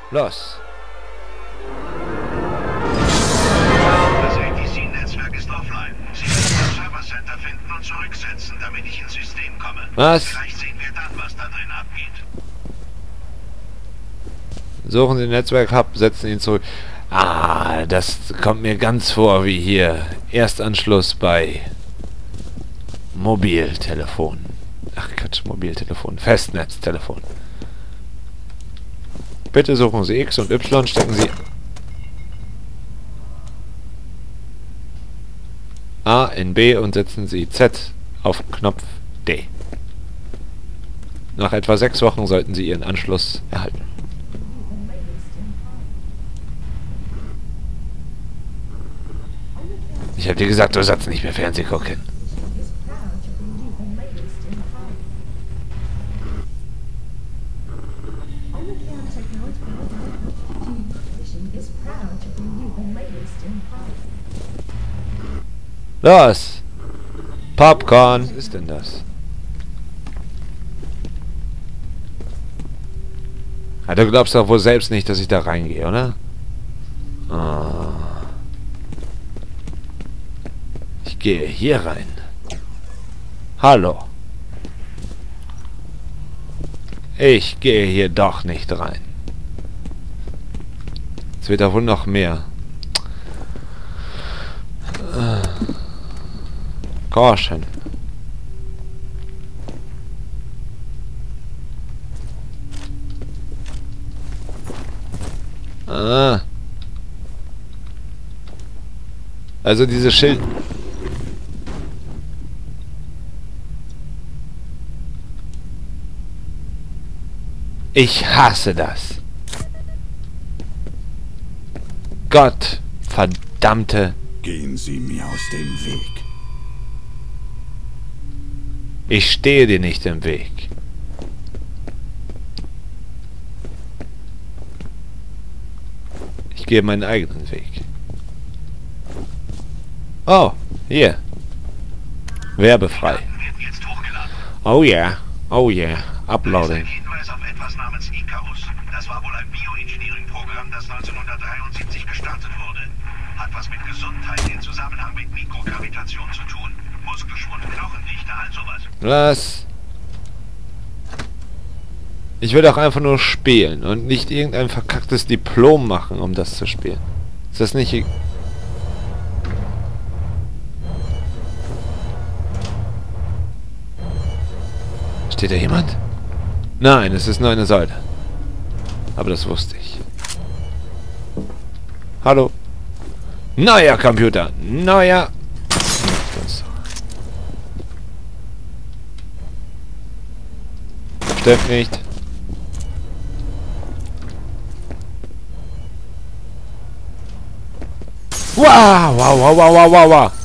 Los. Das ATC-Netzwerk ist offline. Sie müssen das Server-Center finden und zurücksetzen, damit ich ins System komme. Was? Vielleicht sehen wir dann, was da drin abgeht. Suchen Sie den Netzwerk-Hub, setzen ihn zurück. Ah, das kommt mir ganz vor wie hier. Erstanschluss bei Mobiltelefon. Ach Quatsch, Mobiltelefon. Festnetztelefon. Bitte suchen Sie X und Y, stecken Sie A in B und setzen Sie Z auf Knopf D. Nach etwa 6 Wochen sollten Sie Ihren Anschluss erhalten. Ich habe dir gesagt, du sollst nicht mehr Fernsehen gucken. Los! Popcorn! Was ist denn das? Ja, du glaubst doch wohl selbst nicht, dass ich da reingehe, oder? Oh. Ich gehe hier rein. Hallo. Ich gehe hier doch nicht rein. Es wird da wohl noch mehr. Caution. Ah. Also diese Schild... Ich hasse das. Gott, verdammte... Gehen Sie mir aus dem Weg. Ich stehe dir nicht im Weg. Ich gehe meinen eigenen Weg. Oh, hier. Werbefrei. Werden jetzt hochgeladen. Oh yeah. Oh yeah. Da ist Uploading. ein Hinweis auf etwas namens Icarus. Das war wohl ein Bioengineering-Programm, das 1973 gestartet wurde. Hat was mit Gesundheit im Zusammenhang mit Mikrogravitation zu tun. Muskelschwund, Knochendichte, all sowas. Was? Ich will doch einfach nur spielen und nicht irgendein verkacktes Diplom machen, um das zu spielen. Ist das nicht... Steht da jemand? Nein, es ist nur eine Säule. Aber das wusste ich. Hallo? Neuer Computer! Neuer... Stimmt nicht. Wow, wow, wow, wow, wow, wow, wow.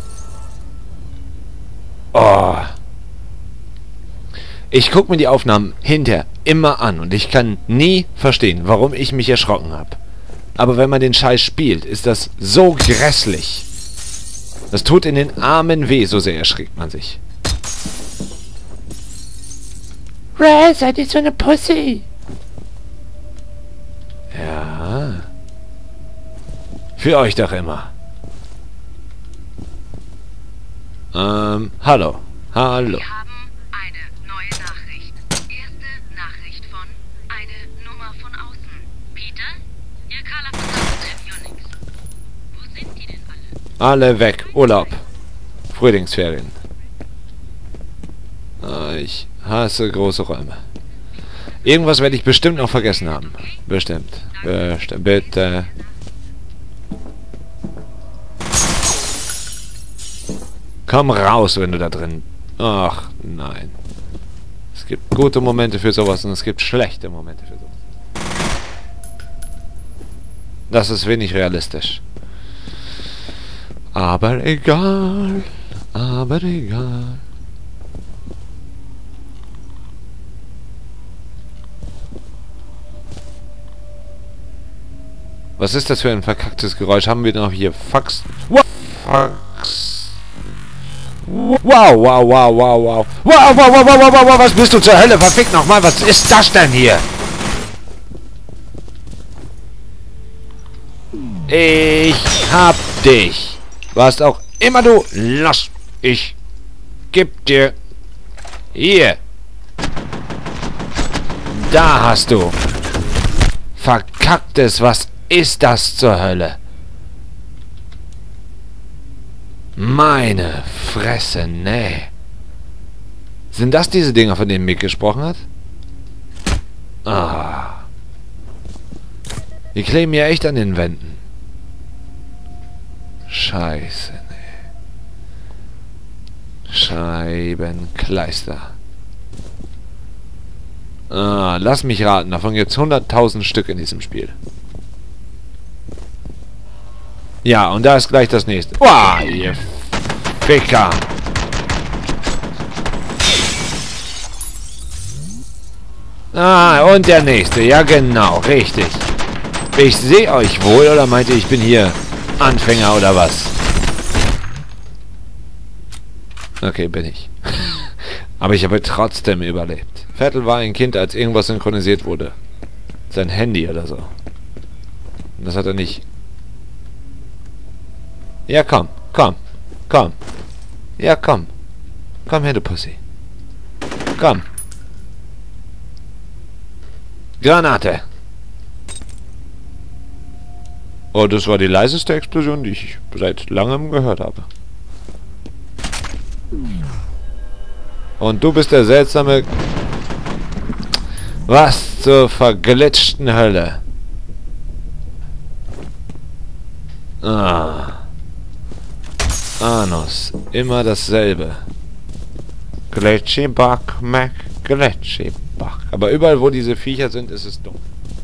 Oh. Ich gucke mir die Aufnahmen hinterher immer an und ich kann nie verstehen, warum ich mich erschrocken habe. Aber wenn man den Scheiß spielt, ist das so grässlich. Das tut in den Armen weh, so sehr erschrickt man sich. Ray, seid ihr so eine Pussy? Ja. Für euch doch immer. Hallo. Hallo. Wir haben eine neue Nachricht. Erste Nachricht von eine Nummer von außen. Peter? Ihr Carla von Unix. Wo sind die denn alle? Alle weg. Urlaub. Frühlingsferien. Ich hasse große Räume. Irgendwas werde ich bestimmt noch vergessen haben. Bestimmt. Bestimmt. Bitte. Komm raus, wenn du da drin... Ach, nein. Es gibt gute Momente für sowas und es gibt schlechte Momente für sowas. Das ist wenig realistisch. Aber egal. Aber egal. Was ist das für ein verkacktes Geräusch? Haben wir noch hier Fax? Fax. Wow, wow, wow, wow, wow. Wow, wow, wow, wow, wow, wow, was bist du zur Hölle? Verfickt nochmal, was ist das denn hier? Ich hab dich. Was auch immer du... Los. Ich geb dir... Hier. Da hast du. Verkacktes, was ist das zur Hölle? Meine Fresse, nee. Sind das diese Dinger, von denen Mick gesprochen hat? Ah. Die kleben ja echt an den Wänden. Scheiße, nee. Scheibenkleister. Ah, lass mich raten. Davon gibt es 100.000 Stück in diesem Spiel. Ja, und da ist gleich das nächste. Wow, ihr Ficker. Ah, und der nächste. Ja, genau. Richtig. Ich sehe euch wohl, oder meint ihr, ich bin hier Anfänger oder was? Okay, bin ich. Aber ich habe trotzdem überlebt. Vettel war ein Kind, als irgendwas synchronisiert wurde. Sein Handy oder so. Und das hat er nicht. Ja, komm. Komm. Komm. Ja, komm. Komm her, du Pussy. Komm. Granate. Oh, das war die leiseste Explosion, die ich seit langem gehört habe. Und du bist der seltsame... Was zur verglitschten Hölle. Ah. Anus. Immer dasselbe. Glitchy-Bug, Mac, Glitchy-Bug. Aber überall, wo diese Viecher sind, ist es dumm.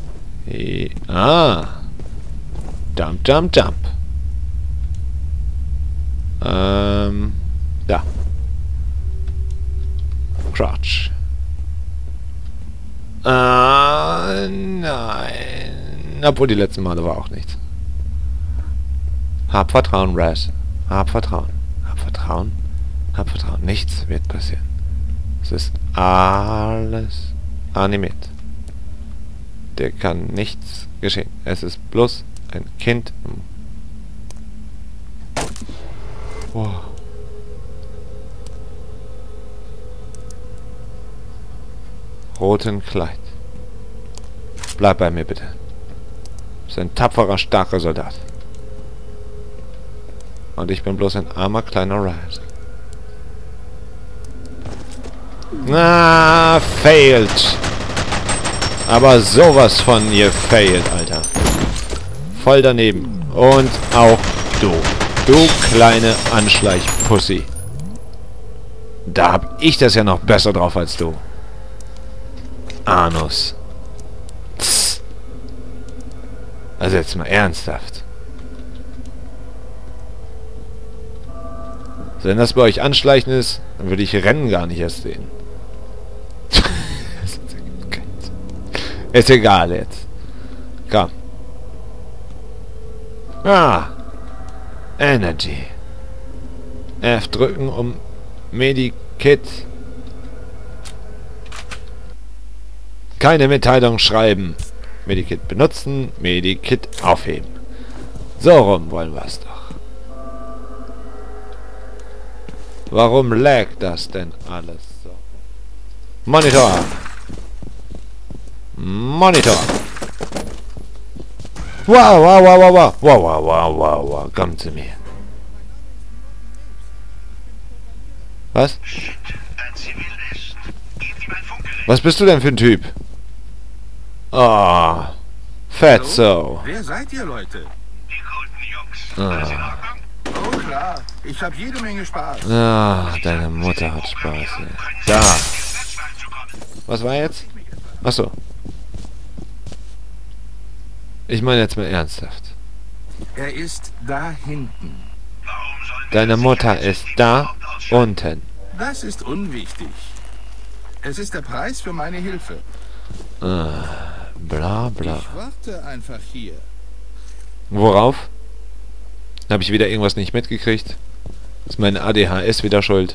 Ah. Jump, jump, jump. Da. Crouch. Nein. Obwohl, die letzten Male war auch nichts. Hab Vertrauen, Raz. Hab Vertrauen. Hab Vertrauen. Hab Vertrauen. Nichts wird passieren. Es ist alles animiert. Dir kann nichts geschehen. Es ist bloß ein Kind im... Wow. Roten Kleid. Bleib bei mir, bitte. Du bist ein tapferer, starker Soldat. Und ich bin bloß ein armer, kleiner Raz. Na, failed. Aber sowas von ihr failed, Alter. Voll daneben. Und auch du. Du kleine Anschleichpussy. Da hab ich das ja noch besser drauf als du. Anus. Tss. Also jetzt mal ernsthaft. Wenn das bei euch Anschleichen ist, dann würde ich Rennen gar nicht erst sehen. Ist egal jetzt. Komm. Ah. Energy. F drücken, um Medikit. Keine Mitteilung schreiben. Medikit benutzen, Medikit aufheben. So rum wollen wir es doch. Warum laggt das denn alles so? Monitor! Monitor! Wow, wow, wow, wow, wow, wow, wow, wow, wow, wow, komm zu mir. Was? Was bist du denn für ein Typ? Oh, Fetzo. Wer seid ihr, Leute? Die guten Jungs. Alles in Ordnung? Oh klar, ich habe jede Menge Spaß. Ah, deine Mutter hat Spaß. Ey. Da. Was war jetzt? Achso. Ich meine jetzt mal ernsthaft. Er ist da hinten. Deine Mutter ist da unten. Das ist unwichtig. Es ist der Preis für meine Hilfe. Bla bla. Ich warte einfach hier. Worauf? Habe ich wieder irgendwas nicht mitgekriegt? Ist meine ADHS wieder schuld?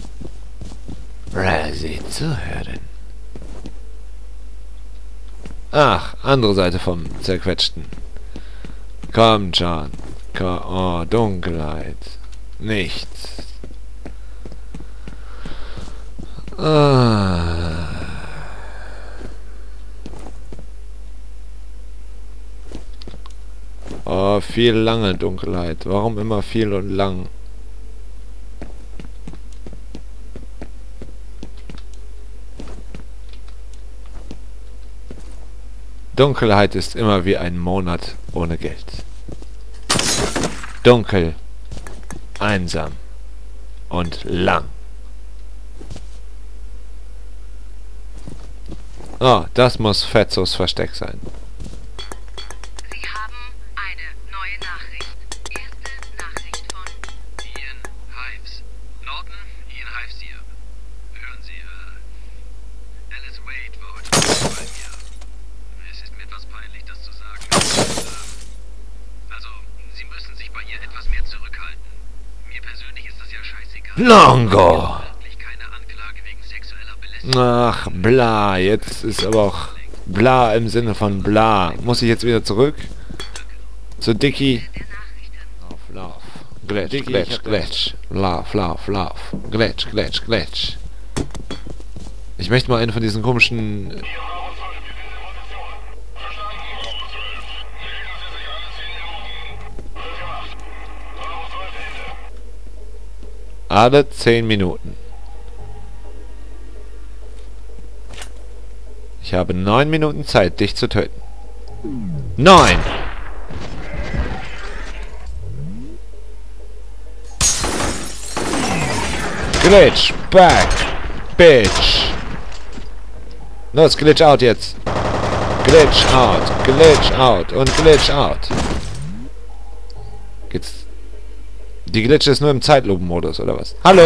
Sie zuhören. Ach, andere Seite vom Zerquetschten. Komm schon. Oh, Dunkelheit. Nichts. Ah. Oh, viel lange Dunkelheit. Warum immer viel und lang? Dunkelheit ist immer wie ein Monat ohne Geld. Dunkel, einsam und lang. Oh, das muss Fetzos Versteck sein. Sie haben eine neue Nachricht. Erste Nachricht von Ian Hives. Norton, Ian Hives hier. Hören Sie, Alice Wade war heute Morgen bei mir. Es ist mir etwas peinlich, das zu sagen. Also, Sie müssen sich bei ihr etwas mehr zurückhalten. Mir persönlich ist das ja scheißegal. Longo! Keine Anklage wegen sexueller Belästigung. Ach, bla, jetzt ist aber auch bla im Sinne von bla. Muss ich jetzt wieder zurück? Zu Dicky? der Nachrichten. Lauf. Glitch, glitch, glitch. Lauf, lauf, lauf. Glitch, glitch, glitch. Ich möchte mal einen von diesen komischen... Alle 10 Minuten. Ich habe 9 Minuten Zeit, dich zu töten. 9! Glitch, back, bitch. Los, glitch out jetzt. Glitch out und glitch out. Geht's? Die Glitch ist nur im Zeitlupenmodus, oder was? Hallo!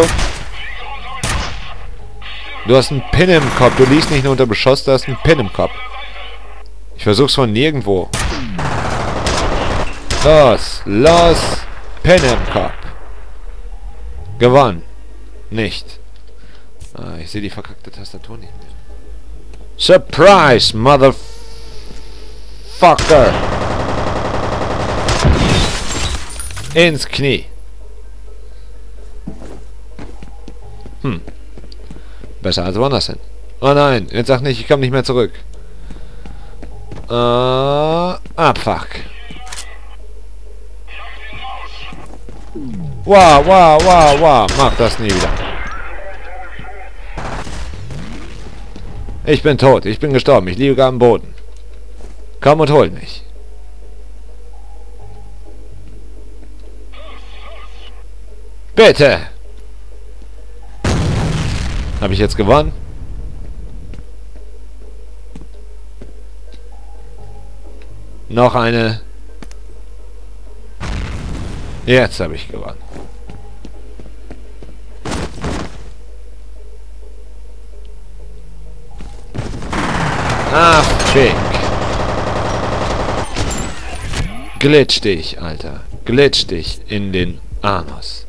Du hast einen Pin im Kopf. Du liegst nicht nur unter Beschuss, du hast einen Pin im Kopf. Ich versuch's von nirgendwo. Los! Los! Pin im Kopf. Gewonnen. Nicht. Ah, ich sehe die verkackte Tastatur nicht mehr. Surprise, Motherfucker! Ins Knie. Besser als woanders hin. Oh nein, jetzt sag nicht, ich komme nicht mehr zurück. Fuck. Wow. Mach das nie wieder. Ich bin tot. Ich bin gestorben. Ich liege gar am Boden. Komm und hol mich. Bitte! Habe ich jetzt gewonnen? Noch eine. Jetzt habe ich gewonnen. Ah, fick. Glitch dich, Alter. Glitch dich in den Anus.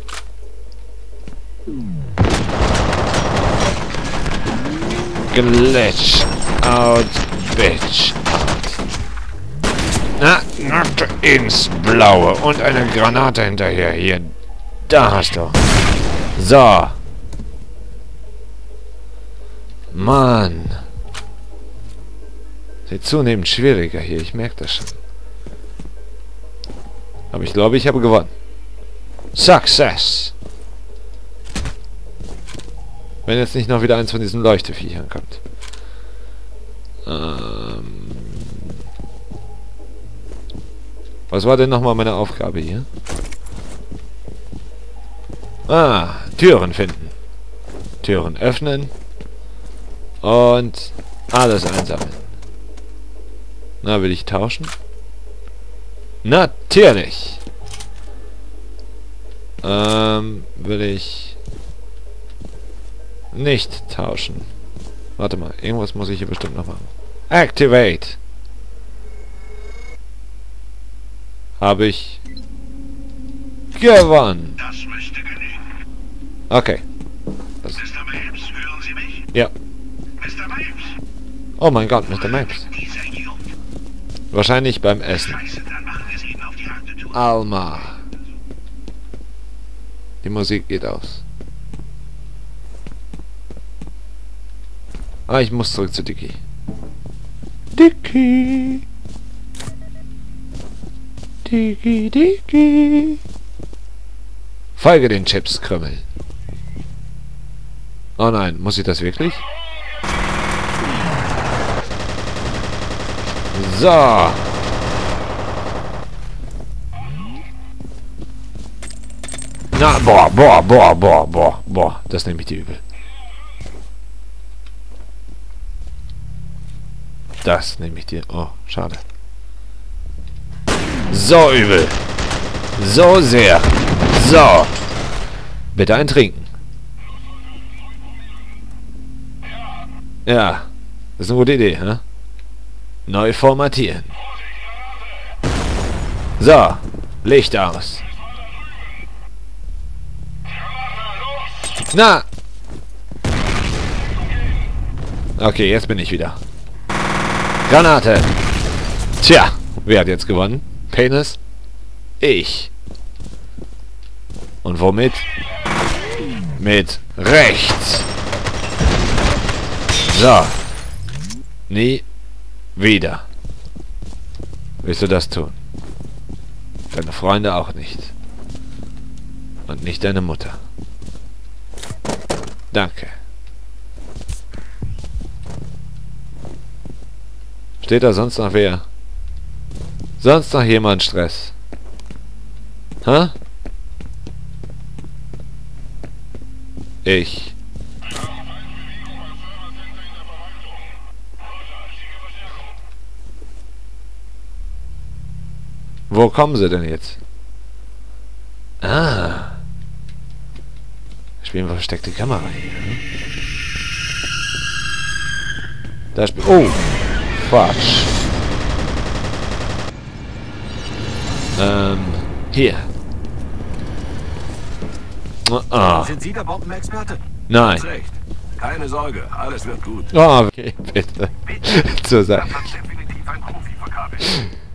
Glitch out, bitch out. Na, ins Blaue. Und eine Granate hinterher. Hier. Da hast du. So. Mann. Wird zunehmend schwieriger hier. Ich merke das schon. Aber ich glaube, ich habe gewonnen. Success. Wenn jetzt nicht noch wieder eins von diesen Leuchteviechern kommt. Was war denn nochmal meine Aufgabe hier? Ah, Türen finden. Türen öffnen. Und alles einsammeln. Na, will ich tauschen? Natürlich! Will ich nicht tauschen. Warte mal, irgendwas muss ich hier bestimmt noch machen. Activate! Habe ich gewonnen. Das müsste genügen. Okay. Mr. Mapes, hören Sie mich? Ja. Mr. Mapes! Oh mein Gott, Mr. Mapes. Die Wahrscheinlich beim Essen. Scheiße, dann machen wir es eben auf die harte Tour. Alma. Die Musik geht aus. Ah, ich muss zurück zu Dicky. Dicky. Dicky, Dicky. Folge den Chipskrümmeln. Oh nein, muss ich das wirklich? So. Na, boah. Das nehme ich dir übel. Das nehme ich dir. Oh, schade. So übel. So sehr. So. Bitte ein Trinken. Ja. Das ist eine gute Idee, hä? Neu formatieren. So. Licht aus. Na! Okay, jetzt bin ich wieder. Granate! Tja, wer hat jetzt gewonnen? Penis? Ich. Und womit? Mit rechts. So. Nie wieder. Willst du das tun? Deine Freunde auch nicht. Und nicht deine Mutter. Danke. Steht da sonst noch wer? Sonst noch jemand Stress? Hä? Ich. Wo kommen sie denn jetzt? Ah. Spielen wir versteckte Kamera hier. Hm? Da spielt. Oh! Quatsch. Hier. Ah. Sind Sie der Bombenexperte? Nein. Recht. Keine Sorge, alles wird gut. Oh, okay, bitte. Zur Seite. Das hat definitiv ein Profi verkabelt.